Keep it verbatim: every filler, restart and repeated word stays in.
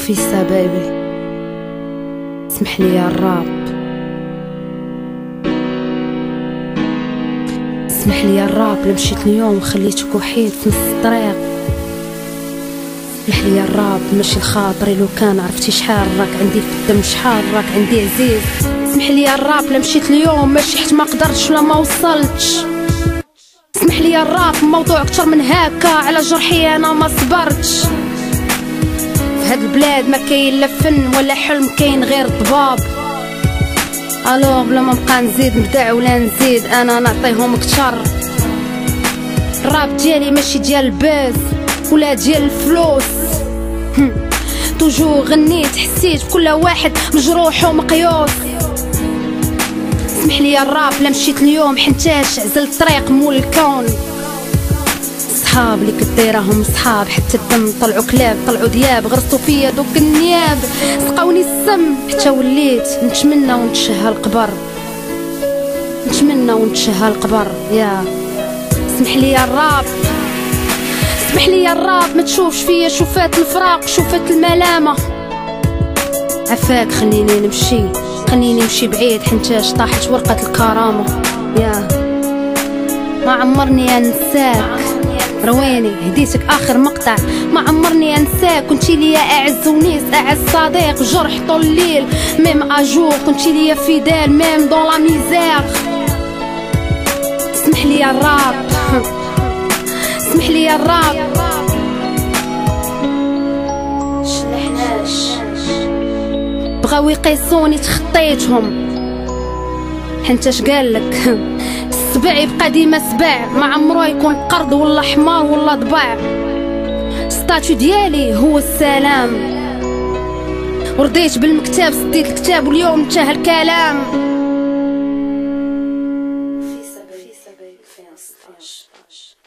نفيسة بيبي، اسمح لي يا الراب، اسمح لي يا الراب لمشيت اليوم وخليتك وحيد في نص الطريق. اسمح لي يا الراب ماشي لخاطري، لو كان عرفتي شحال راك عندي في الدم، شحال راك عندي عزيز. اسمح لي يا الراب لمشيت اليوم ماشي حيت ما قدرتش ولا ما وصلتش. اسمح لي يا الراب موضوع اكتر من هكا، على جرحي انا ما صبرتش. في هاد البلاد ما كاين لا فن ولا حلم، كاين غير ضباب. الو بلا ما نبقى نزيد نبدع ولا نزيد انا نعطيهم كتر. الراب ديالي ماشي ديال الباز ولا ديال الفلوس، توجو غنيت حسيت بكل واحد مجروح ومقيوس. اسمح لي يا الراب لا مشيت اليوم حنتاش عزلت طريق مول الكون. صحاب اللي كديرهم صحاب حتى الدم، طلعوا كلاب طلعوا دياب، غرسوا فيا دوك النياب، سقاوني السم حتى وليت نتمنى ونتشهى القبر، نتمنى ونتشهى القبر. يا اسمح لي يا الراب، اسمح لي يا الراب ما تشوفش فيا شوفات الفراق شوفات الملامه. عفاك خليني نمشي خليني نمشي بعيد حنتاش طاحت ورقه الكرامه. يا ما عمرني انساك رويني هديتك اخر مقطع، ما عمرني انساك كنتي ليا اعز ونيس اعز صديق، جرح طول الليل ميم اجور كنتي ليا فيدال ميم دون لا ميزير. اسمح لي يا الراب، اسمح لي يا الراب شلحناش بغاو يقيسوني تخطيتهم حنتاش قالك السبع يبقى ديما سبع، ما عمرو يكون قرد ولا حمار ولا ضبع. ستاتو ديالي هو السلام، ورديت بالمكتاب سديت الكتاب واليوم انتهى الكلام. في سبعين في ستة عشر